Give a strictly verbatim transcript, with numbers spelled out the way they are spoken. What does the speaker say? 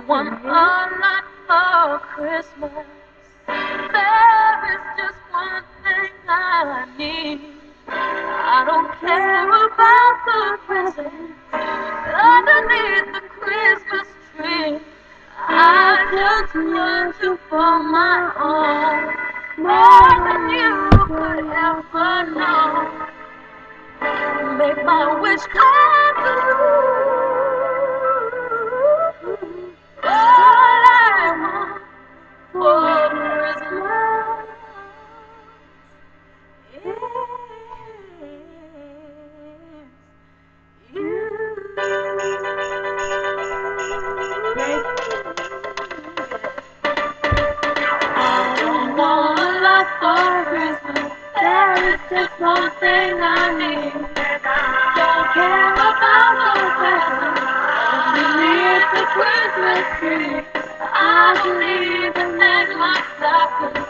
want a lot for Christmas. There is just one thing I need. I don't care about the presents underneath the Christmas tree. I just want you for my own, more than you could ever know. Make my wish come true. All I want for Christmas is I don't want a lot for Christmas. There is just one thing I need. Don't care about the presents underneath the Christmas tree. I don't even hang my stocking.